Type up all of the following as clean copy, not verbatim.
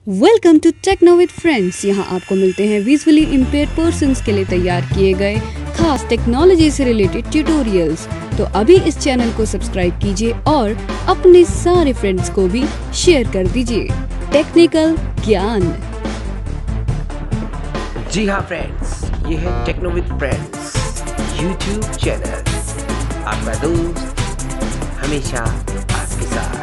Welcome to techno with friends. यहाँ आपको मिलते हैं विजुअली इम्पेयर्ड पर्सन्स के लिए तैयार किए गए खास टेक्नोलॉजी से रिलेटेड ट्यूटोरियल्स। तो अभी इस चैनल को सब्सक्राइब कीजिए और अपने सारे फ्रेंड्स को भी शेयर कर दीजिए टेक्निकल ज्ञान। जी हाँ फ्रेंड्स, ये है techno with friends YouTube channel. आपका दोस्त हमेशा आपके साथ।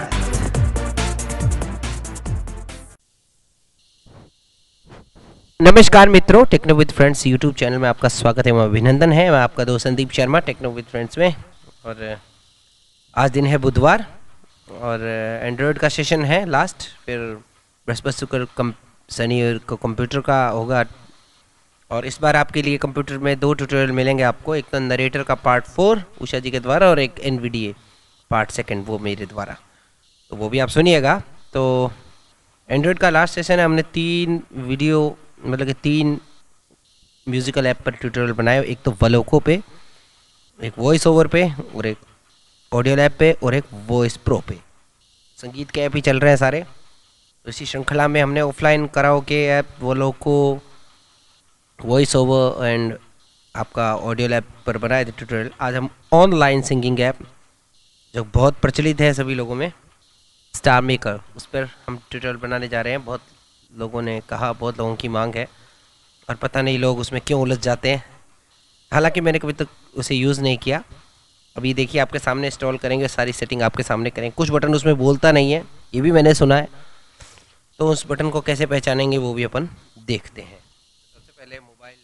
नमस्कार मित्रों, techno with friends YouTube channel में आपका स्वागत है। मैं अभिनंदन है, मैं आपका दोस्त Sandeep Sharma techno with friends में। और आज दिन है बुधवार और एंड्रॉयड का सेशन है लास्ट, फिर बृहस्पति शुक्र शनि को कंप्यूटर का होगा। और इस बार आपके लिए कंप्यूटर में 2 ट्यूटोरियल मिलेंगे आपको। एक तो नरेटर का पार्ट 4 उषा जी के द्वारा और एक एनवीडीए पार्ट 2 वो मेरे द्वारा, तो वो भी आप सुनिएगा। तो एंड्रॉयड का लास्ट सेशन है, हमने 3 वीडियो मतलब कि 3 म्यूज़िकल ऐप पर ट्यूटोरियल बनाए। एक तो वलोको पे, एक वॉइस ओवर पे और एक ऑडियो लैब पे और एक वॉइस प्रो पे। संगीत के ऐप ही चल रहे हैं सारे। तो इसी श्रृंखला में हमने ऑफलाइन कराओके ऐप, वलोको, वॉइस ओवर एंड आपका ऑडियो लैब पर बनाए थे ट्यूटोरियल। आज हम ऑनलाइन सिंगिंग ऐप जो बहुत प्रचलित है सभी लोगों में, स्टार मेकर, उस पर हम ट्यूटोरियल बनाने जा रहे हैं। बहुत लोगों ने कहा, बहुत लोगों की मांग है और पता नहीं लोग उसमें क्यों उलझ जाते हैं। हालांकि मैंने कभी तक उसे यूज़ नहीं किया। अभी देखिए आपके सामने इंस्टॉल करेंगे, सारी सेटिंग आपके सामने करेंगे। कुछ बटन उसमें बोलता नहीं है, ये भी मैंने सुना है। तो उस बटन को कैसे पहचानेंगे वो भी अपन देखते हैं। सबसे पहले मोबाइल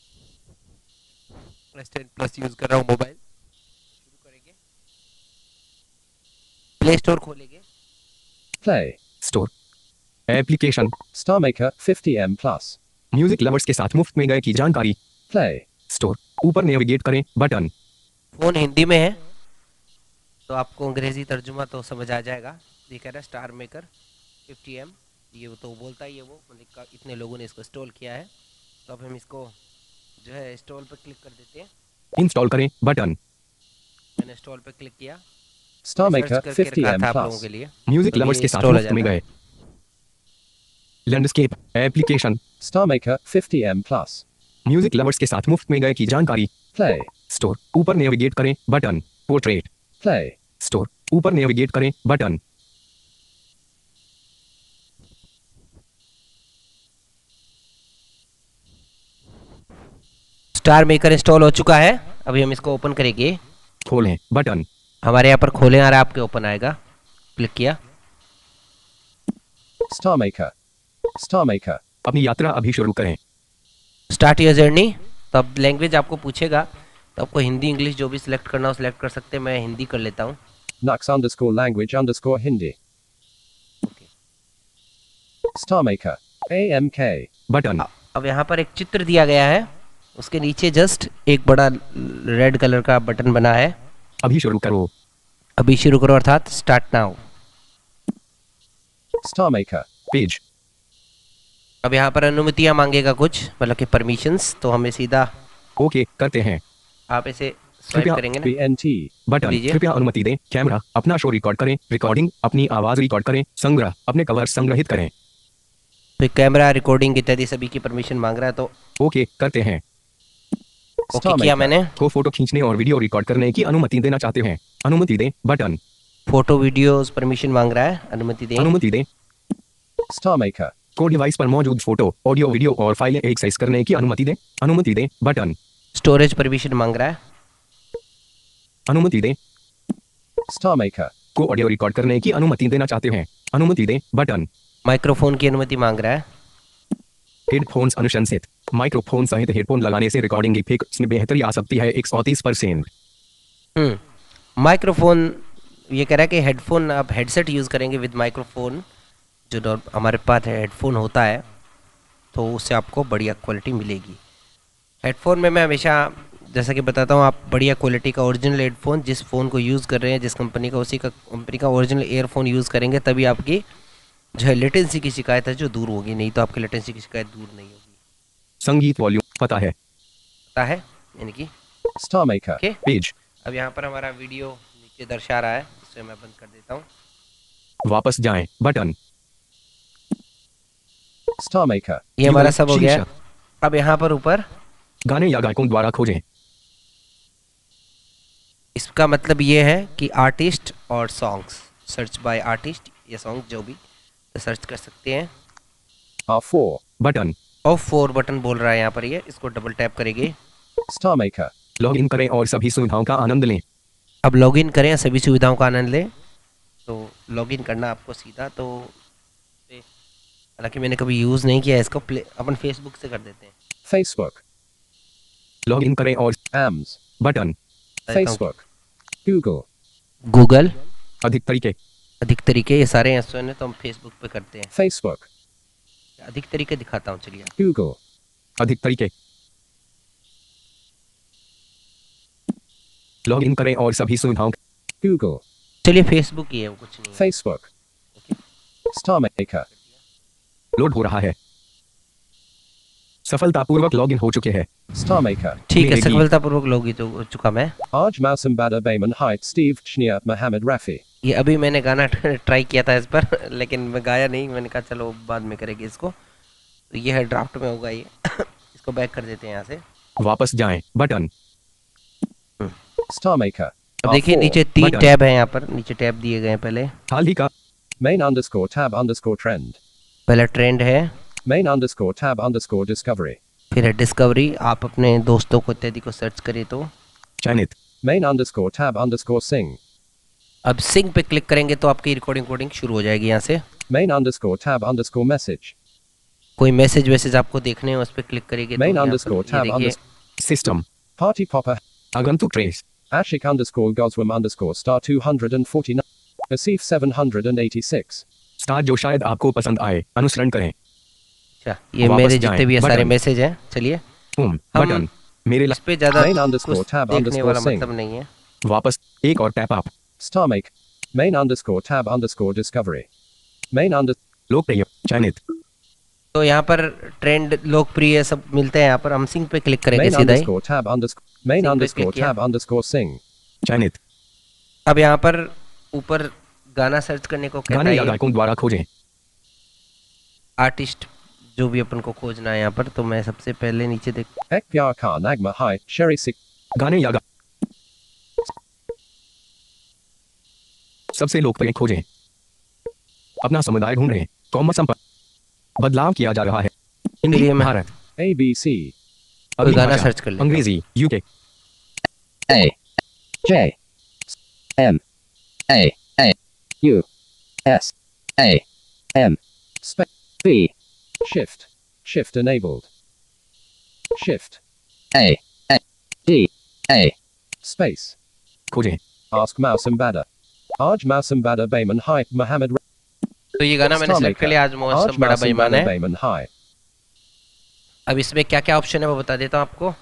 प्लस यूज़ कर रहा हूँ, मोबाइल शुरू करेंगे, प्ले स्टोर खोलेंगे, Play Store application star maker 50M plus. Music lovers के साथ मुफ्त में गए की जानकारी। प्ले स्टोर ऊपर नेविगेट करें बटन। फ़ोन हिंदी में है तो आपको अंग्रेजी तर्जुमा तो समझ आ जाएगा। ये कह रहा है स्टार मेकर 50M, ये तो बोलता ही है वो, मतलब इतने लोगों ने इसको इंस्टॉल किया है। तो अब हम इसको जो है इंस्टॉल पर क्लिक कर देते हैं। इंस्टॉल करें बटन। मैंने इंस्टॉल पर क्लिक किया। स्टार सर्च मेकर करके रखा 50M था आप लोगों प्लस। के लिए। म्यूजिक तो लवर्स ये के साथ इंस्टॉल हो मुफ्त में जाता है। गए। Landscape application star maker 50M plus. Music lovers के साथ मुफ्त में गए की जानकारी। प्ले स्टोर ऊपर नेविगेट करें बटन। पोर्ट्रेट प्ले स्टोर ऊपर नेविगेट करें बटन। स्टार मेकर इंस्टॉल हो चुका है। अभी हम इसको ओपन करेंगे। खोलें बटन। हमारे यहाँ पर खोलें आ रहा है, आपके ओपन आएगा। क्लिक किया। स्टार मेकर अपनी यात्रा अभी शुरू करें। Start your journey. तो अब लैंग्वेज आपको पूछेगा, तो आपको हिंदी इंग्लिश जो भी सिलेक्ट करना हो सिलेक्ट कर सकते हैं। मैं हिंदी कर लेता हूँ। Nux_language_ Hindi star maker AMK button. अब यहाँ पर एक चित्र दिया गया है, उसके नीचे जस्ट एक बड़ा रेड कलर का बटन बना है। अभी शुरू करो। अभी शुरू करो अर्थात start now. Star maker page. अब यहाँ पर अनुमतियाँ मांगेगा कुछ, मतलब कि परमिशंस, तो हमें सीधा ओके करते हैं। आप इसे स्वाइप करेंगे ना। BNT button. लीजिए। कृपया अनुमति दें। कैमरा अपना शो रिकॉर्ड करें। रिकॉर्डिंग अपनी आवाज रिकॉर्ड करें। संग्रह अपने कवर संग्रहित करें। तो कैमरा रिकॉर्डिंग इत्यादि सभी की परमिशन मांग रहा है, तो ओके करते हैं। ओके किया मैंने। को फोटो खींचने और वीडियो रिकॉर्ड करने की अनुमति देना चाहते हैं, अनुमति दें बटन। फोटो वीडियोस परमिशन मांग रहा है, अनुमति दें। अनुमति दें। स्टार मेकर को डिवाइस पर मौजूद फोटो, ऑडियो, वीडियो और फाइलें एक्सेस करने की अनुमति दें, अनुमति दें बटन। स्टोरेज परमिशन मांग रहा है, अनुमति दें। स्टार मेकर को ऑडियो रिकॉर्ड करने की अनुमति देना चाहते हैं, अनुमति दें बटन। माइक्रोफोन की अनुमति मांग रहा है। हेडफोन्स अनुशंसित। माइक्रोफोन सहित हेडफोन लगाने से रिकॉर्डिंग इफेक्ट्स में बेहतरी आ सकती है 130%। माइक्रोफोन ये कह रहा है कि हेडफोन, आप हेडसेट यूज़ करेंगे विद माइक्रोफोन, जो हमारे पास हेडफोन होता है, तो उससे आपको बढ़िया क्वालिटी मिलेगी। हेडफोन में मैं हमेशा जैसा कि बताता हूँ, आप बढ़िया क्वालिटी का ओरिजिनल हेडफोन जिस फ़ोन को यूज़ कर रहे हैं, जिस कंपनी का, उसी का कंपनी का ओरिजिनल ईयरफोन यूज़ करेंगे, तभी आपकी जो है लेटेंसी की शिकायत है जो दूर होगी। नहीं तो आपकी लेटेंसी की शिकायत दूर नहीं होगी। संगीत वॉल्यूम पता है यानी कि स्टार मेकर पेज। अब यहाँ पर हमारा वीडियो नीचे दर्शा रहा है, इसे मैं बंद कर देता हूँ। वापस जाएं बटन। Star Maker. ये हमारा सब हो गया। शीर्षक, अब यहाँ पर ऊपर गाने या गायकों द्वारा खोजें। इसका मतलब ये है कि आर्टिस्ट और सॉन्ग्स, सर्च बाय आर्टिस्ट या सॉन्ग जो भी, तो सर्च कर सकते हैं। R4 button. और 4 बटन बोल रहा है यहाँ पर, ये इसको डबल टैप करेंगे। Star Maker. लॉग इन करें और सभी सुविधाओं का आनंद लें। अब लॉगिन करें, सभी सुविधाओं का आनंद लें। तो लॉगिन करना आपको सीधा, तो हालांकि मैंने कभी यूज़ नहीं किया है इसको, अपन फेसबुक से कर देते हैं। Facebook. लॉग इन करें और AMS button. Facebook. Google. Google, अधिक तरीके। अधिक तरीके, ये सारे ऑप्शन है तो हम फेसबुक पे करते हैं। Facebook. अधिक तरीके दिखाता हूँ, चलिए। Google. अधिक तरीके। लॉग इन करें और सभी सुविधाओं। Google. चलिए फेसबुक ही है, वो कुछ नहीं है। Facebook. Star Maker. लोड हो रहा है। सफलतापूर्वक लॉग इन हो चुके हैं। Star Maker. ठीक है, मेरे गीत। सफलतापूर्वक लॉगिन तो हो चुका मैं। Aj Mausumbada Bayman Height Steve Chnia Mohammed Rafi. ये अभी मैंने गाना ट्राई किया था इस पर लेकिन मैं गाया नहीं, मैंने कहा चलो बाद में करेंगे इसको। तो ये है, ड्राफ्ट में होगा ये। इसको बैक कर देते हैं यहाँ से। वापस जाएं बटन। Star Maker. अब देखिए R4 नीचे 3 बटन। टैब हैं, यहाँ पर नीचे टैब दिए गए हैं। पहले हाल ही का main underscore tab underscore trend. पहला ट्रेंड है, Main underscore tab underscore discovery. फिर है डिस्कवरी। आप अपने दोस्तों को इत्यादि को सर्च करें तो चयनित main underscore tab underscore sing. अब सिंग पे क्लिक करेंगे तो आपकी रिकॉर्डिंग शुरू हो जाएगी। यहाँ से Main underscore tab underscore message. कोई मैसेज आपको देखने हैं, उस पर क्लिक करेंगे तो Main यहाँ पर underscore ये tab देखिए, underscore system. Party popper. आगंतुक trace. Ashik underscore Goswam underscore star 249. Asif 786. Star जो शायद आपको पसंद आए, अनुसरण करें। अच्छा ये वापस मेरे जाएं, जितने भी ये सारे बटन। मैसेज हैं। चलिए होम हम बटन। मेरे इस पे ज्यादा Main underscore कुछ tab देखने underscore वाला sing. मतलब नहीं है। वापस एक और tap up. Star make. Main underscore tab underscore discovery. Main under लोकप्रिय चयनित। तो यहाँ पर ट्रेंड लोकप्रिय सब मिलते हैं। यहाँ पर हम सिंग पे क्लिक करेंगे Main सीधा ही। underscore tab underscore main Sing पे underscore click किया। tab underscore sing. चयनित। अब यहाँ पर ऊपर गाना सर्च करने को कहता गाने या है, गायकों द्वारा खोजें। आर्टिस्ट जो भी अपन को खोजना है यहाँ पर। तो मैं सबसे पहले नीचे देख, Ek Pyar Khan Agma Hi Sherry Sik. गाने या सबसे लोकप्रिय खोजें। अपना समुदाय ढूंढ रहे हैं। कौम संपर्क बदलाव किया जा रहा है। हिंदी चलिए मैं- भारत ABC कोई गाना भाषा, सर्च कर लेता हूँ। अंग्रेजी UK A J M A U S A M B Shift enabled. Shift A D A space खोजें। Ask Mausumbada. Aj Mausumbada Bayman Hi Mohammed तो ये गाना मैंने Star सेलेक्ट कर Maker. लिया, आज मौसम Aj बड़ा बेईमान Mausumbada है। Bayman Hi. अब इसमें क्या क्या ऑप्शन है वो बता देता हूँ आपको।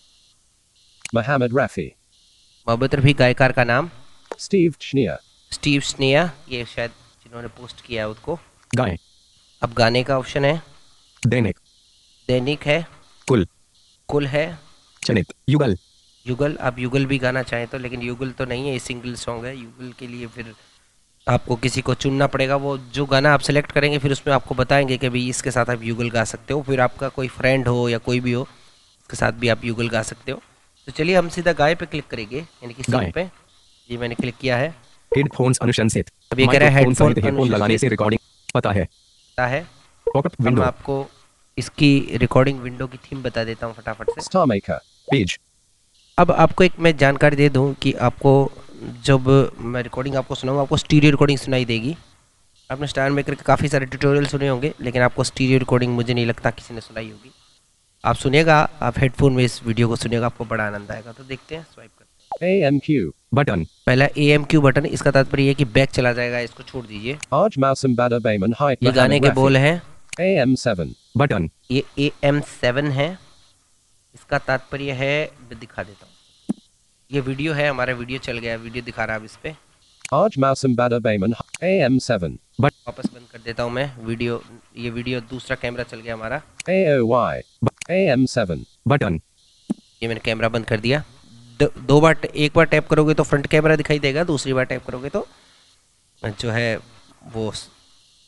Mohammed Rafi. मोहब्बत रफी गायकार का नाम, Steve Chnia. स्टीव स्नेहा, ये शायद जिन्होंने पोस्ट किया है उसको। गाएं। अब गाने का ऑप्शन है, दैनिक दैनिक है, कुल है, चयनित युगल युगल। आप युगल भी गाना चाहें तो, लेकिन युगल तो नहीं है, ये सिंगल सॉन्ग है। युगल के लिए फिर आपको किसी को चुनना पड़ेगा। वो जो गाना आप सेलेक्ट करेंगे फिर उसमें आपको बताएंगे कि भाई इसके साथ आप युगल गा सकते हो। फिर आपका कोई फ्रेंड हो या कोई भी हो, उसके साथ भी आप युगल गा सकते हो। तो चलिए हम सीधा गाय पे क्लिक करेंगे, यानी कि गाय। सिंग पे। ये मैंने क्लिक किया है। हेडफोन्स अनुशंसित। अब ये कह रहा है माइक्रोफोन हेडफोन सहित हेडफोन लगाने अनुशंसित। से रिकॉर्डिंग पता है। पता है। पॉपअप अब मैं विंडो आपको इसकी रिकॉर्डिंग विंडो की थीम बता देता हूँ फटाफट से। Star Maker पेज अब आपको एक मैं जानकारी दे दूं कि आपको जब मैं रिकॉर्डिंग आपको सुनाऊंगा, आपको स्टीरियो रिकॉर्डिंग सुनाई देगी। आपने स्टार मेकर के काफ़ी सारे ट्यूटोरियल सुने होंगे, लेकिन आपको स्टीरियो रिकॉर्डिंग मुझे नहीं लगता किसी ने सुनाई होगी। आप सुनिएगा, आप हेडफोन में इस वीडियो को सुनिएगा, आपको बड़ा आनंद आएगा। तो देखते हैं, स्वाइप करते हैं। AMQ बटन पहला AMQ बटन, इसका तात्पर्य ये है कि बैक चला जाएगा, इसको छोड़ दीजिए। Aj Mausumbada Bayman Hi ये गाने के बोल हैं। AM7 बटन ये AM7 है, इसका तात्पर्य है, मैं दिखा देता हूँ। ये वीडियो है, हमारा वीडियो चल गया, वीडियो दिखा रहा है अब इस पे। Aj Mausumbada Bayman AM7 वापस बंद कर देता हूँ मैं वीडियो। ये वीडियो दूसरा कैमरा चल गया हमारा। AOY AM7 बटन ये मैंने कैमरा बंद कर दिया। दो बार, एक बार टैप करोगे तो फ्रंट कैमरा दिखाई देगा, दूसरी बार टैप करोगे तो जो है वो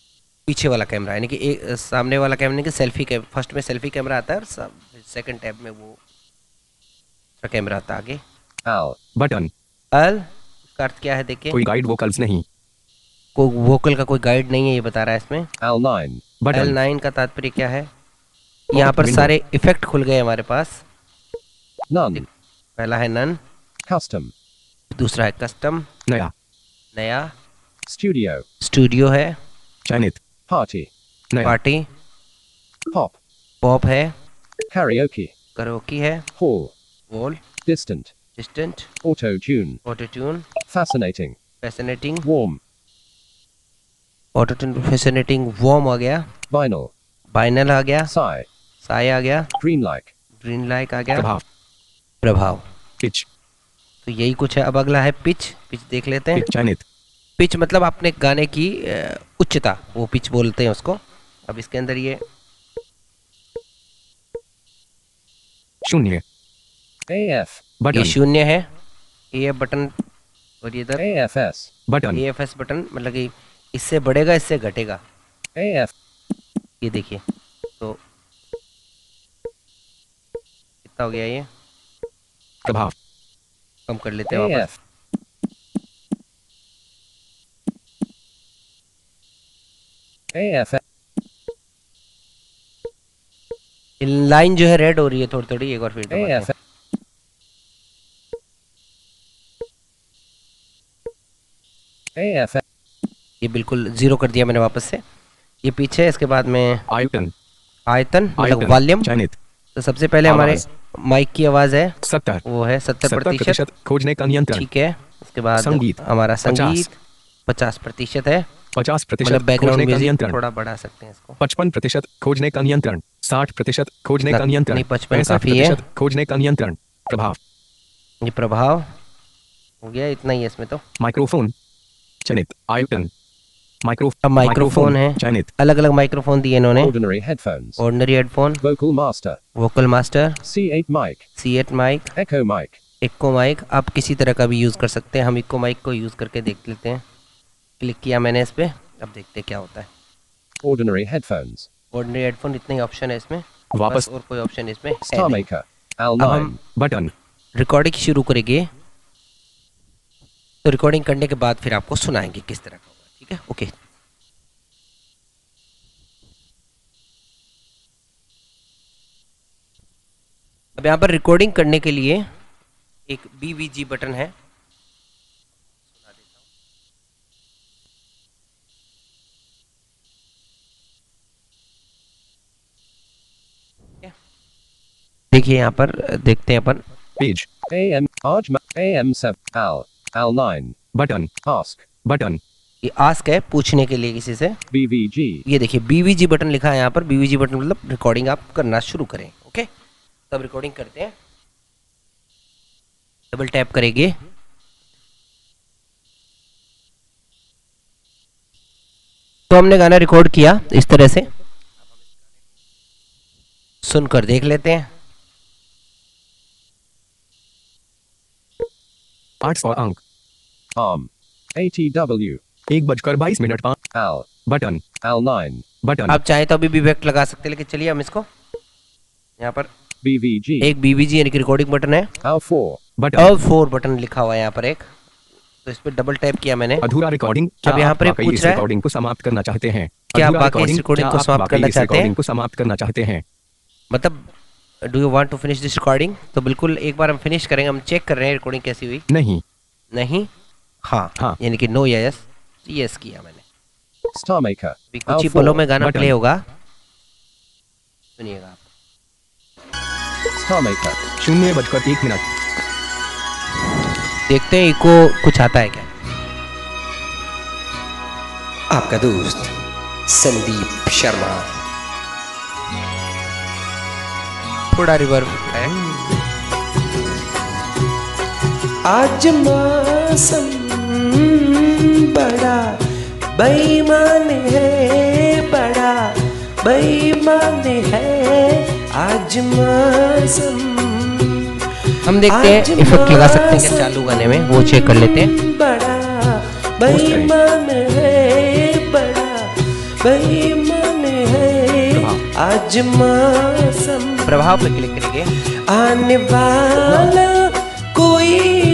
पीछे वाला कैमरा, यानी कि एक सामने वाला कैमरा कि सेल्फी कैम, फर्स्ट में सेल्फी कैमरा आता है और सेकंड टैब में वो कैमरा आता है आगे। Al button. अल का अर्थ क्या है देखिए, कोई गाइड वोकल्स नहीं। कोई वोकल का कोई गाइड नहीं है ये बता रहा है इसमें। L9 button. L9 का तात्पर्य क्या है, यहाँ पर सारे इफेक्ट खुल गए हमारे पास। None पहला है नन, custom दूसरा है कस्टम नया। नया, Studio स्टूडियो है, चयनित। Party नया। पार्टी, Pop पॉप है, Karaoke करोकी है, Hall wall, Distant distant, Auto Tune auto tune, Fascinating fascinating, Warm auto tune fascinating, warm आ गया, Vinyl बाइनल आ गया, Sigh साई आ गया, Green Like ग्रीन लाइक आ गया, प्रभाव। प्रभाव। Pitch तो यही कुछ है। अब अगला है पिच। पिच देख लेते हैं। Pitch चयनित। पिच मतलब अपने गाने की उच्चता, वो पिच बोलते हैं उसको। अब इसके अंदर ये शून्य। AF ये बटन। शून्य है, ये बटन, और ये इधर AFS बटन। AFS बटन, मतलब कि इससे बढ़ेगा इससे घटेगा। AF ये देखिए, तो कितना हो गया ये, प्रभाव। कम कर लेते हैं वापस। AF AF लाइन जो है रेड हो रही है थोड़ी थोड़ी, एक बार फिर दबाते हैं। AF AF ये बिल्कुल जीरो कर दिया मैंने वापस से। ये पीछे, इसके बाद में आयतन। आयतन मतलब आयतन वॉल्यूम। चयनित। तो सबसे पहले हमारे आवाज। माइक की आवाज है 70 वो है 70%। 70% खोजने का नियंत्रण। ठीक है, उसके बाद संगीत। हमारा 50 संगीत 50% है, 50% मतलब बैकग्राउंड खोजने का म्यूजिक नियंत्रण। थोड़ा बढ़ा सकते हैं इसको। 55% खोजने का नियंत्रण। 60% खोजने का नियंत्रण। नहीं, 55 काफी है। 65% खोजने का नियंत्रण। प्रभाव। ये प्रभाव हो गया, इतना ही है इसमें। तो माइक्रोफोन चयनित। आयतन। अब माइक्रोफोन है, चयनित। अलग अलग माइक्रोफोन दिए इन्होंने। Ordinary headphones ordinary headphone, Vocal Master vocal master, C8 mic C8 mic, Echo mic echo mic. आप किसी तरह का भी यूज़ कर सकते हैं। हम इक्को माइक को यूज़ करके देख लेते हैं। क्लिक किया मैंने इस पर, अब देखते हैं क्या होता है। Ordinary headphones ऑर्डिनरी हेडफोन, इतना ही ऑप्शन है इसमें, वापस। बस और कोई ऑप्शन इसमें है Star नहीं। Maker अब L9 हम बटन। रिकॉर्डिंग शुरू करेंगे, तो रिकॉर्डिंग करने के बाद फिर आपको सुनाएंगे किस तरह का होगा। ठीक है, ओके। अब यहाँ पर रिकॉर्डिंग करने के लिए एक BVG बटन है, सुना देता हूँ। देखिए यहाँ पर देखते हैं अपन। Page AM AM7 L9 button. Ask button. ये आस्क है, पूछने के लिए किसी से। BVG ये देखिए BVG बटन लिखा है यहाँ पर। BVG बटन मतलब रिकॉर्डिंग आप करना शुरू करें। ओके, तब रिकॉर्डिंग करते हैं। डबल टैप करेंगे, तो हमने गाना रिकॉर्ड किया इस तरह से। सुनकर देख लेते हैं। 800 अंक। ARM ATW 1:22 5 L button. L9 button. आप चाहे तो अभी भी इफेक्ट लगा सकते हैं, लेकिन चलिए हम इसको यहाँ पर BVG एक BVG यानी कि रिकॉर्डिंग बटन है। L4 button. L4 बटन लिखा हुआ है यहाँ पर एक, तो इस पर डबल टैप किया मैंने। अधूरा रिकॉर्डिंग। अब यहाँ पर एक पूछ इस रहा है, रिकॉर्डिंग को समाप्त करना चाहते हैं? क्या आप अधूरा वाकई इस रिकॉर्डिंग को समाप्त करना चाहते हैं? को समाप्त करना चाहते हैं? मतलब do you want to finish this recording? तो बिल्कुल एक बार हम फिनिश करेंगे। हम चेक कर रहे हैं रिकॉर्डिंग कैसी हुई। नहीं। नहीं, हाँ, हाँ। यानी कि नो या यस। यस किया मैंने। Star Maker अभी कुछ ही L4 पलों में गाना बटन। प्ले होगा, सुनिएगा आप। Star Maker 0:01 देखते हैं इको कुछ आता है क्या। आपका दोस्त संदीप शर्मा। थोड़ा रिवर्ब है। आज मौसम बड़ा बेईमान है, बड़ा बेईमान है आज मौसम। हम देखते हैं इफेक्ट लगा सकते हैं क्या चालू गाने में, वो चेक कर लेते हैं। बड़ा बेईमान है, बड़ा बेईमान है आज मौसम। प्रभाव पे क्लिक करेंगे। आने वाला कोई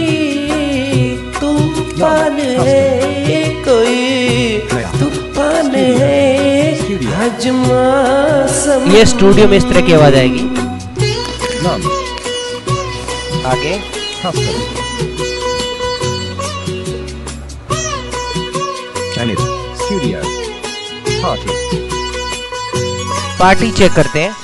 तूफान है, कोई तूफान है आज मौसम। ये स्टूडियो में इस तरह की आवाज आएगी। आगे स्टूडियो पार्टी चेक करते हैं।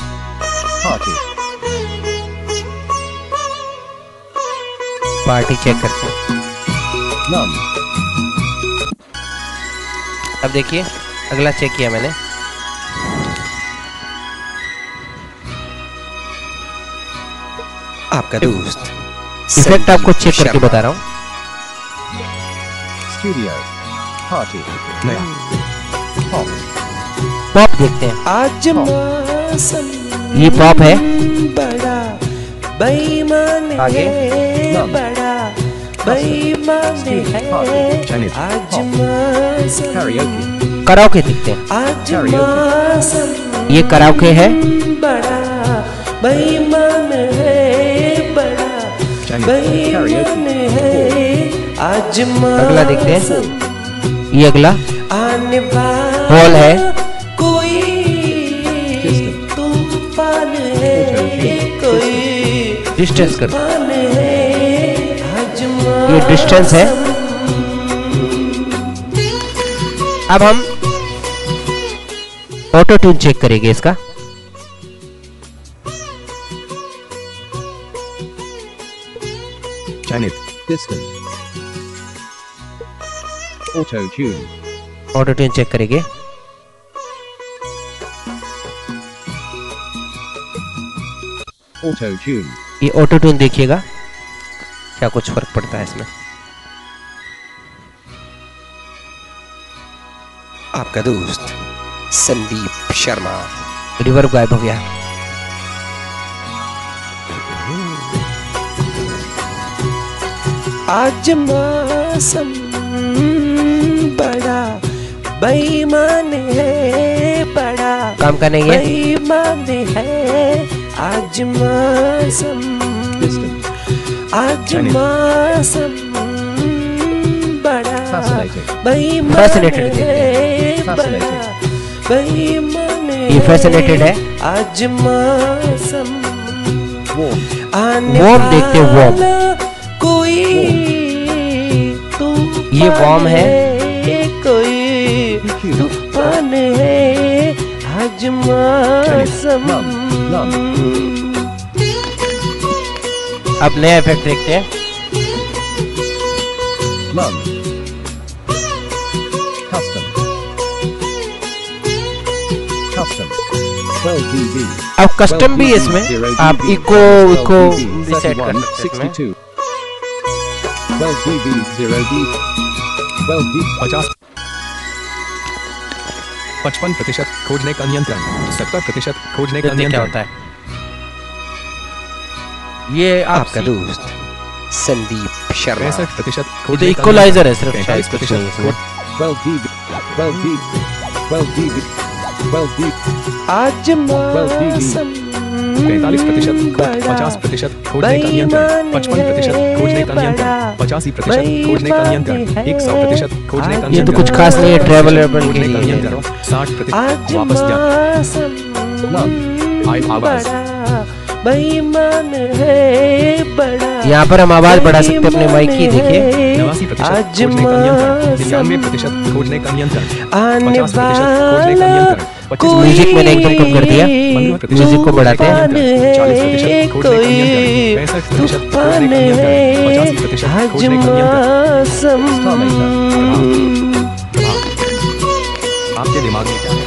पार्टी चेक करते हैं। अब देखिए अगला चेक किया मैंने। आपका दोस्त इफेक्ट आपको चेक करके बता रहा हूँ। स्टूडियो पार्टी नया पॉप देखते हैं। आज मौसम ये पॉप है। बड़ा बेईमान आगे है, बड़ा बेईमान है आज मौसम। कराओके देखते हैं। आज मौसम ये कराओके है। बड़ा बेईमान है, बड़ा बेईमान है आज मौसम। अगला देखते हैं। ये अगला आने वाला हॉल है। कोई तूफान है, कोई डिस्टेंस कर। तूफान है आज ये डिस्टेंस है। अब हम ऑटो ट्यून चेक करेंगे इसका। Auto tune auto tune check करेंगे। ऑटो ट्यून ये ऑटो ट्यून देखिएगा क्या कुछ फर्क पड़ता है इसमें। आपका दोस्त संदीप शर्मा। रिवर्ब गायब हो गया। आज मौसम बड़ा बेईमान है, बड़ा काम का नहीं है। बेईमान है आज मौसम। आज मौसम बड़ा बेईमान Fascinated है, बड़ा बेईमान ये fascinated है। आज मौसम। Warm देखते हैं, warm। कोई ये warm है। कोई तूफान है आज मौसम। अब नया इफेक्ट देखते हैं। अब कस्टम भी है इसमें। आप इको डिसाइड कर सकते हैं इसमें। 55% खोजने का नियंत्रण, 70% खोजने का देखते क्या नियंत्रण। होता है। ये आपका दोस्त संदीप शर्मा। 65% ये तो खोजने का इक्वलाइजर है नियंत्रण। सिर्फ, शायद कुछ नहीं है इसमें। 12 आज मौसम 45% 50% खोजने का नियंत्रण, 55% खोजने का नियंत्रण, 85% खोजने का नियंत्रण, 100% खोजने का नियंत्रण। ये तो कुछ खास नहीं है, ट्रैवल के खोजने का लिए। नियंत्रण, 60% आज वापस जा। मौसम आई आवाज बड़ा बेईमान है, बड़ा यहाँ पर हम आवाज बढ़ा सकते हैं अपने माइक की। देखिए 89% आज खोजने का नियंत्रण, मौसम 99% खोजने का नियंत्रण, आने 50% खोजने का वाला नियंत्रण, कोई म्यूजिक मैंने एकदम कम कर दिया। म्यूजिक को बढ़ाते हैं। 40% खोजने का नियंत्रण, 65% खोजने का नियंत्रण, 85% खोजने का नियंत्रण। आपके दिमाग में क्या है?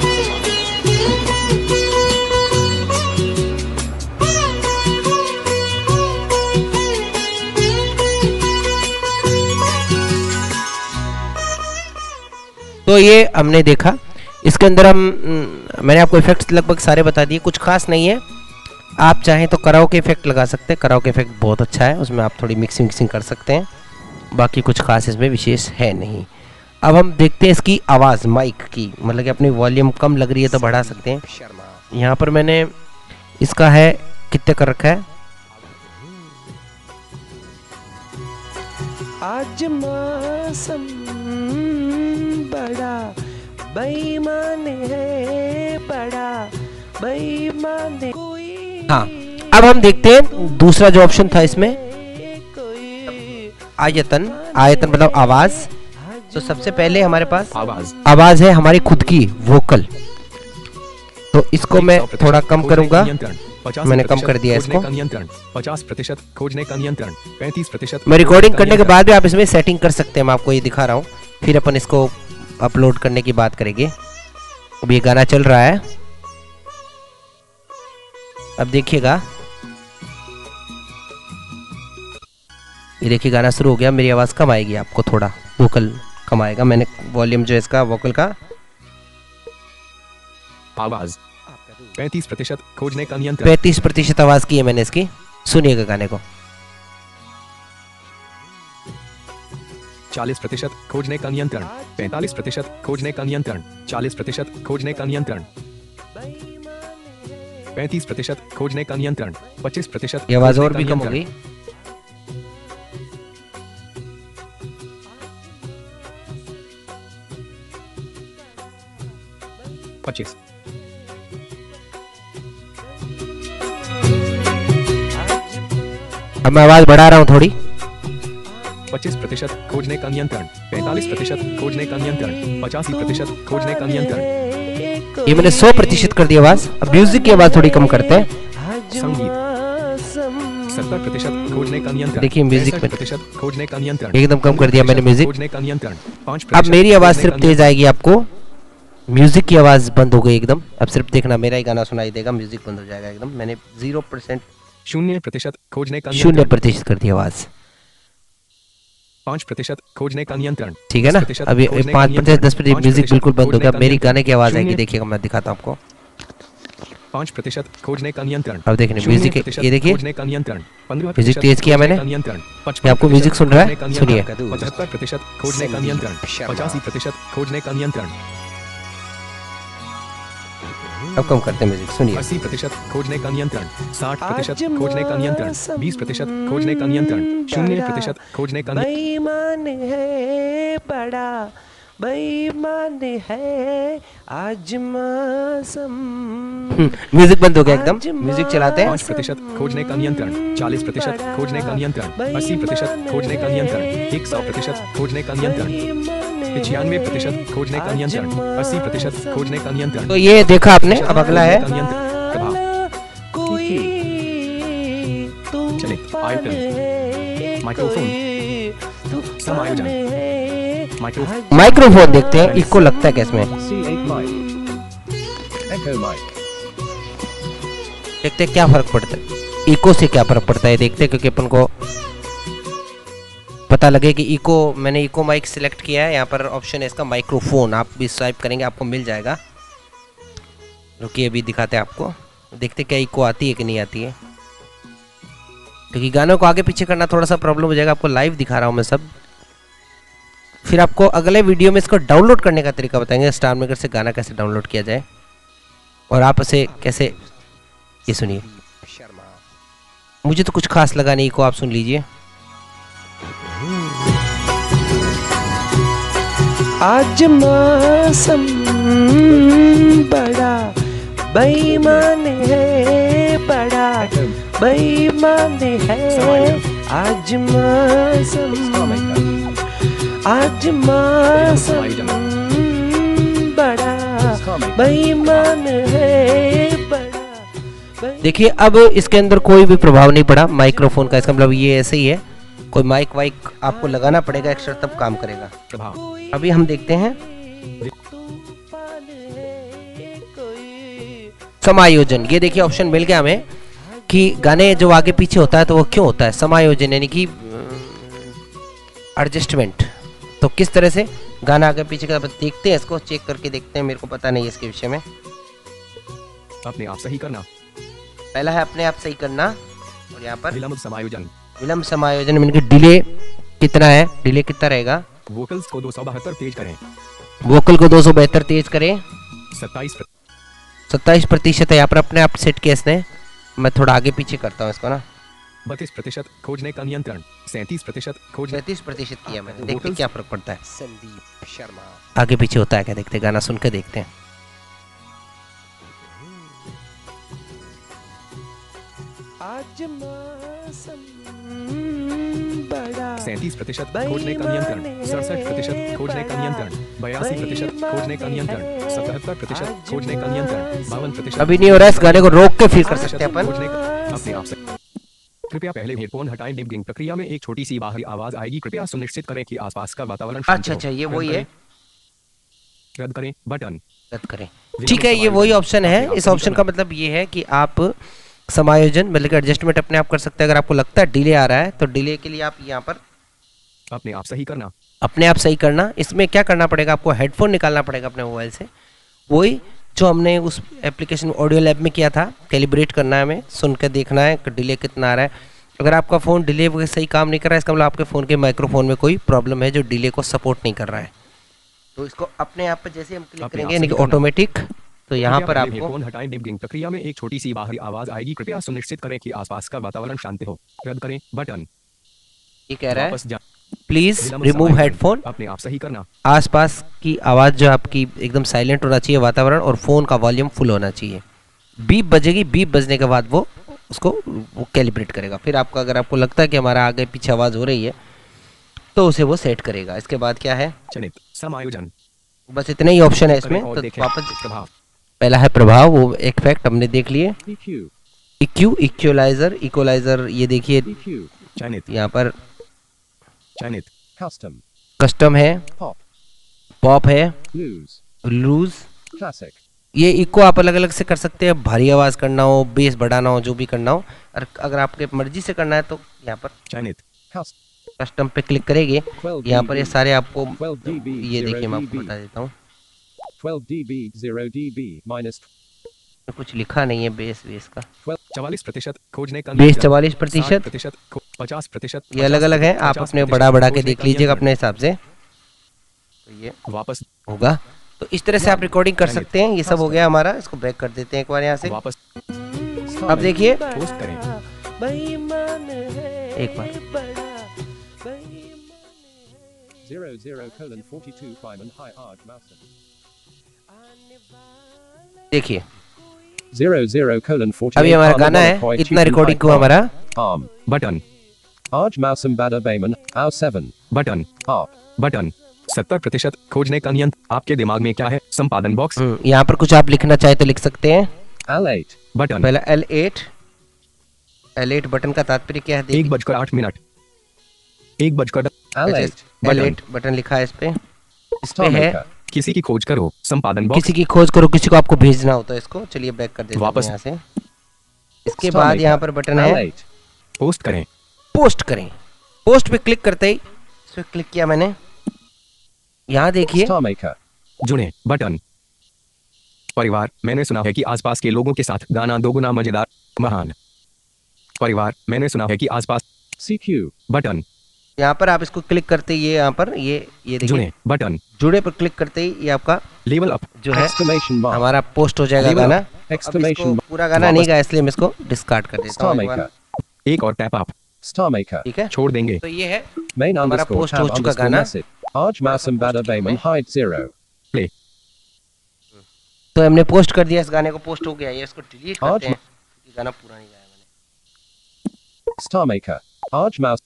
तो ये हमने देखा। इसके अंदर मैंने आपको इफेक्ट्स लगभग सारे बता दिए, कुछ खास नहीं है। आप चाहें तो कराओके इफेक्ट लगा सकते हैं। कराओके इफेक्ट बहुत अच्छा है, उसमें आप थोड़ी मिक्सिंग कर सकते हैं। बाकी कुछ खास इसमें विशेष है नहीं। अब हम देखते हैं इसकी आवाज़ माइक की, मतलब कि अपनी वॉल्यूम कम लग रही है तो बढ़ा सकते हैं। यहाँ पर मैंने इसका है कितने कर रखा है, आज मौसम बड़ा बेईमान है, बड़ा बेईमान है कोई। हाँ अब हम देखते हैं दूसरा जो ऑप्शन था इसमें, आयतन। आयतन मतलब आवाज। तो सबसे पहले हमारे पास आवाज है हमारी खुद की वोकल, तो इसको मैं थोड़ा कम करूंगा, मैंने कम कर दिया इसको। 50% खोजने का नियंत्रण, 35%। मैं रिकॉर्डिंग करने के बाद भी आप इसमें सेटिंग कर सकते हैं, मैं आपको ये दिखा रहा हूँ, फिर अपन इसको अपलोड करने की बात करेंगे। अब ये गाना चल रहा है, अब देखिएगा, ये देखिए गाना शुरू हो गया। मेरी आवाज़ कम आएगी, आपको थोड़ा वोकल कम आएगा। मैंने वॉल्यूम जो है इसका वोकल का, आवाज 35% खोजने का नियंत्रण, 35% आवाज़ की है मैंने इसकी। सुनिएगा गाने को। 40% खोजने का नियंत्रण, 45% खोजने का नियंत्रण, 40% खोजने का नियंत्रण, 35% खोजने का नियंत्रण, 25%। ये आवाज़ और भी कम हो गई। 25। अब मैं आवाज़ बढ़ा रहा हूँ थोड़ी। 25% खोजने का नियंत्रण, 45% खोजने का नियंत्रण, 85% खोजने का नियंत्रण। ये मैंने 100% कर दी आवाज़। अब म्यूजिक की आवाज़ थोड़ी कम करते हैं। संगीत 70% खोजने का नियंत्रण। देखिए म्यूजिक में 65% खोजने का नियंत्रण, एकदम कम कर दिया मैंने म्यूजिक। खोजने का नियंत्रण। 5%। अब मेरी आवाज़ सिर्फ तेज आएगी, आपको म्यूजिक की आवाज़ बंद हो गई एकदम। अब सिर्फ देखना मेरा ही गाना सुनाई देगा, म्यूजिक बंद हो जाएगा एकदम। मैंने 0%, 0% खोजने का 0% कर दी आवाज़। 5% खोजने का नियंत्रण। ठीक है ना। अभी 5%, 10% म्यूजिक बिल्कुल बंद हो गया। मेरी गाने की आवाज़ आएगी, देखिएगा मैं दिखाता हूँ आपको। 5% खोजने का नियंत्रण। अब देखिए म्यूजिक, ये देखिए खोजने का नियंत्रण। 15% म्यूजिक तेज किया मैंने। नियंत्रण। ये आपको म्यूजिक सुन रहा है, सुनिए। 75% खोजने का नियंत्रण, 85% खोजने का नियंत्रण, अब कम करते हैं म्यूजिक, सुनिए। 80% खोजने का नियंत्रण, 60% खोजने का नियंत्रण, 20% खोजने का नियंत्रण, 0% खोजने का नियंत्रण। बेईमान है, बड़ा बेईमान है, आज मौसम। म्यूजिक बंद हो गया एकदम। म्यूजिक चलाते हैं। 5% खोजने का नियंत्रण, 40% खोजने का नियंत्रण, 80% खोजने का नियंत्रण, 100% खोजने का नियंत्रण, 95% खोजने का नियंत्रण, 80% खोजने का नियंत्रण। तो ये देखा आपने। अब अगला है कोई चले आयतन, माइक्रोफोन, समायोजन, माइक्रोफोन, माइक्रोफोन देखते हैं, इको लगता है क्या इसमें, देखते हैं क्या फर्क पड़ता है, इको से क्या फर्क पड़ता है देखते हैं, क्योंकि अपन को पता लगे कि इको, मैंने इको माइक सिलेक्ट किया है। यहाँ पर ऑप्शन है इसका माइक्रोफोन, आप भी स्वाइप करेंगे आपको मिल जाएगा। रुकिए अभी दिखाते हैं आपको, देखते क्या इको आती है कि नहीं आती है, क्योंकि गानों को आगे पीछे करना थोड़ा सा प्रॉब्लम हो जाएगा। आपको लाइव दिखा रहा हूँ मैं सब, फिर आपको अगले वीडियो में इसको डाउनलोड करने का तरीका बताएंगे, स्टार मेकर से गाना कैसे डाउनलोड किया जाए और आप इसे कैसे। ये सुनिए, मुझे तो कुछ खास लगा नहीं, इको आप सुन लीजिए। आज मौसम बड़ा बेईमान है, बड़ा बेईमान है, आज मौसम, आज मौसम बड़ा बेईमान है, बड़ा। देखिए अब इसके अंदर कोई भी प्रभाव नहीं पड़ा माइक्रोफोन का, इसका मतलब ये ऐसे ही है, कोई माइक वाइक आपको लगाना पड़ेगा एक्स्ट्रा तब काम करेगा। अभी हम देखते हैं समायोजन। ये देखिए ऑप्शन मिल गया हमें कि गाने जो आगे पीछे होता है तो वो क्यों होता है, समायोजन यानी कि एडजस्टमेंट। तो किस तरह से गाना आगे पीछे का देखते हैं, इसको चेक करके देखते हैं, मेरे को पता नहीं है इसके विषय में। अपने आप सही करना, पहला है अपने आप सही करना, और यहाँ पर विलंब समायोजन, विलंब समायोजन में डिले कितना है, डिले कितना रहेगा, वोकल्स को 272 तेज करें। वोकल को 272 तेज करें। 27% है यहाँ पर अपने आप सेट किया इसने। मैं थोड़ा आगे पीछे करता हूँ इसको ना। 32% खोजने का नियंत्रण। 37% खोजने 37% किया मैंने। देखते क्या फर्क पड़ता है। संदीप शर्मा आगे पीछे होता है क्या, देखते गाना सुन के देखते हैं। आज मौसम बड़ा 37% खोजने का नियंत्रण। 67% खोजने का नियंत्रण। 82% खोजने का नियंत्रण। 77% खोजने का नियंत्रण। 52% अभी नहीं हो रहा है, इस गाने को रोक के फील कर सकते हैं अपन। खोजने का अपने आप से। कृपया पहले हेडफोन हटाएं। डिबगिंग प्रक्रिया में एक छोटी सी बाहरी आवाज आएगी। कृपया सुनिश्चित करें कि आसपास का वातावरण शांत हो। अच्छा ये वही है। रद्द करें बटन। रद्द करें, ठीक है। ये वही ऑप्शन है। इस ऑप्शन का मतलब ये है कि आप समायोजन मतलब कि एडजस्टमेंट अपने आप कर सकते हैं। अगर आपको लगता है डिले आ रहा है तो डिले के लिए आप यहाँ पर अपने आप सही करना। अपने आप सही करना। इसमें क्या करना पड़ेगा, आपको हेडफोन निकालना पड़ेगा अपने मोबाइल से। वही जो हमने उस एप्लीकेशन ऑडियो लैब में किया था, कैलिब्रेट करना है, हमें सुन के देखना है कि डिले कितना आ रहा है। अगर आपका फ़ोन डिले वगैरह सही काम नहीं कर रहा है, इसका मतलब आपके फ़ोन के माइक्रोफोन में कोई प्रॉब्लम है जो डिले को सपोर्ट नहीं कर रहा है। तो इसको अपने आप पे जैसे हम क्लिक करेंगे यानी कि ऑटोमेटिक, तो यहाँ पर आपको हेडफोन हटाएं। डिबगिंग प्रक्रिया में एक छोटी सी बाहरी आवाज आएगी। कृपया सुनिश्चित करें कि आसपास का वातावरण शांत हो। रद्द करें बटन। ये कह रहा है वापस जा। Please remove headphone. अपने आप सही करना। आसपास की आवाज़ जो आपकी एकदम साइलेंट होना चाहिए वातावरण, और फ़ोन का वॉल्यूम फुल होना चाहिए। बीप बजेगी, बीप बजने के बाद वो कैलिब्रेट करेगा। फिर आपका अगर आपको लगता है कि हमारा आगे पीछे आवाज़ हो रही है तो उसे वो सेट करेगा। इसके बाद क्या है, चयनित समायोजन। बस इतने ही ऑप्शन है इसमें। तो वापस प्रभाव। पहला है प्रभाव, वो इफेक्ट हमने देख लिए। EQ इक्यू इक्वलाइजर ये देखिए चयनित। यहाँ पर चयनित कस्टम। कस्टम है, पॉप है, लूज। क्लासिक। ये इको आप अलग अलग से कर सकते हैं, भारी आवाज़ करना हो, बेस बढ़ाना हो, जो भी करना हो। और अगर आपके मर्जी से करना है तो यहाँ पर चयनित कस्टम पे क्लिक करेंगे। यहाँ पर ये सारे आपको ये देखिए मैं आपको बता देता हूँ। 12 dB 0 dB minus कुछ लिखा नहीं है बेस का। 44% खोजने का बेस 44%, 50%। ये अलग अलग है। आप अपने बढ़ा के देख लीजिएगा अपने हिसाब से, तो ये वापस होगा। तो इस तरह से आप रिकॉर्डिंग कर सकते हैं। ये सब हो गया हमारा। इसको बैक कर देते हैं एक बार यहाँ से। वापस अब देखिए पोस्ट करें। एक बार 00:42 high arch mouse। देखिए 00:40 अभी हमारा गाना है, इतना रिकॉर्डिंग हुआ हमारा। Arm button. आर्च माउस बड़ा बेमन आउ 7 बटन। आप बटन। 70% खोजने का नियंत्रण। आपके दिमाग में क्या है, संपादन बॉक्स। यहाँ पर कुछ आप लिखना चाहे तो लिख सकते हैं। L8 button. पहला L8 बटन का तात्पर्य क्या है, 1:08। 1:08 L8 बटन लिखा है इस पे है। किसी की खोज करो, संपादन बॉक्स। किसी की खोज करो, किसी को आपको भेजना होता है इसको। चलिए बैक कर देते हैं वापस यहाँ से। इसके बाद यहाँ पर बटन है पोस्ट करें। पोस्ट करें। पोस्ट पे क्लिक करते ही इस पे क्लिक किया मैंने। यहाँ देखिए जुड़े बटन। परिवार, मैंने सुना है कि आसपास के लोगों के साथ गाना दोगुना मजेदार महान। परिवार, मैंने सुना है कि आसपास CQ बटन। यहाँ पर आप इसको क्लिक करते ही ये यहाँ पर ये देखिए जुड़े बटन। जुड़े पर क्लिक करते ही ये आपका लेवल अप जो है हमारा पोस्ट हो जाएगा गाना। अब इसको पूरा गाना नहीं गाया इसलिए मैं इसको डिस्कार्ड कर देता हूँ एक बार। एक और टैप अप ठीक है, छोड़ देंगे। तो ये है हमारा पोस्ट हो चुका गाना। प्ले। तो हमने पोस्ट कर दिया, इस गाने को पोस्ट हो गया। ये इसको डिलीट करते हैं, ये गाना पूरा नहीं गाया मैंने।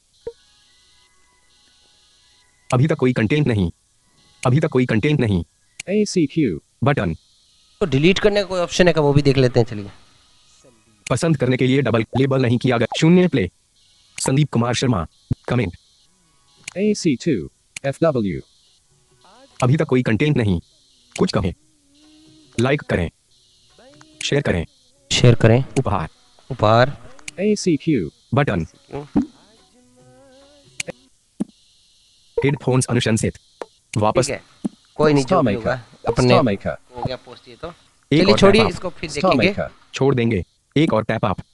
अभी तक कोई कंटेंट नहीं। ACQ button. तो डिलीट करने का कोई ऑप्शन है क्या, वो भी देख लेते हैं। चलिए पसंद करने के लिए डबल लेबल नहीं किया गया। 0 play. Sandeep Kumar Sharma comment. AC2 FW। अभी तक कोई कंटेंट नहीं। कुछ कहें, लाइक करें, शेयर करें। उपहार ACQ बटन। हेडफोन्स अनुशंसित। वापस ठीक है, कोई नहीं, जो भी होगा अपने हो गया पोस्ट। ये तो चलिए छोड़िए इसको, फिर देखेंगे। छोड़ देंगे। एक और टैप अप।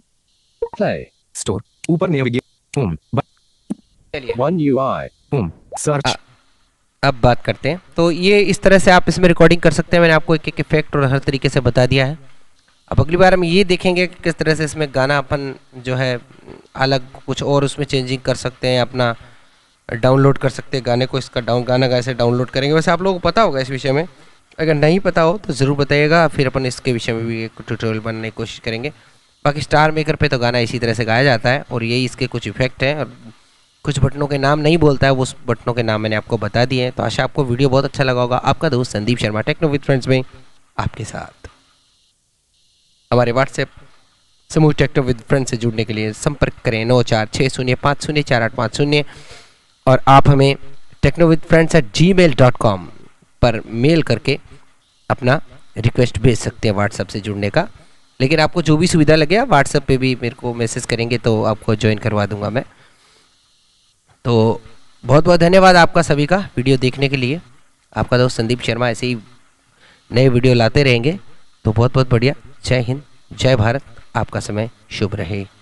प्ले स्टोर ऊपर नेविगेट होम। चलिए 1 UI होम Search. अब बात करते हैं। तो ये इस तरह से आप इसमें रिकॉर्डिंग कर सकते हैं। मैंने आपको एक एक इफेक्ट और हर तरीके से बता दिया है। अब अगली बार हम ये देखेंगे कि किस तरह से इसमें गाना अपन जो है अलग कुछ और उसमें चेंजिंग कर सकते हैं, अपना डाउनलोड कर सकते हैं गाने को। इसका गाना कैसे डाउनलोड करेंगे, वैसे आप लोगों को पता होगा इस विषय में। अगर नहीं पता हो तो ज़रूर बताइएगा, फिर अपन इसके विषय में भी एक ट्यूटोरियल बनाने की कोशिश करेंगे। बाकी स्टार मेकर पे तो गाना इसी तरह से गाया जाता है और यही इसके कुछ इफेक्ट हैं। और कुछ बटनों के नाम नहीं बोलता है, वो उस बटनों के नाम मैंने आपको बता दिए हैं। तो आशा आपको वीडियो बहुत अच्छा लगा होगा। आपका दोस्त Sandeep Sharma, techno with friends में आपके साथ। हमारे व्हाट्सएप समूह टेक्नो विद फ्रेंड्स से जुड़ने के लिए संपर्क करें 9460504850 और आप हमें technovithfriends@gmail.com पर मेल करके अपना रिक्वेस्ट भेज सकते हैं व्हाट्सएप से जुड़ने का। लेकिन आपको जो भी सुविधा लगे आप व्हाट्सएप पे भी मेरे को मैसेज करेंगे तो आपको ज्वाइन करवा दूंगा मैं। तो बहुत बहुत धन्यवाद आपका सभी का वीडियो देखने के लिए। आपका दोस्त संदीप शर्मा ऐसे ही नए वीडियो लाते रहेंगे। तो बहुत बहुत बढ़िया। जय हिंद, जय भारत। आपका समय शुभ रहे।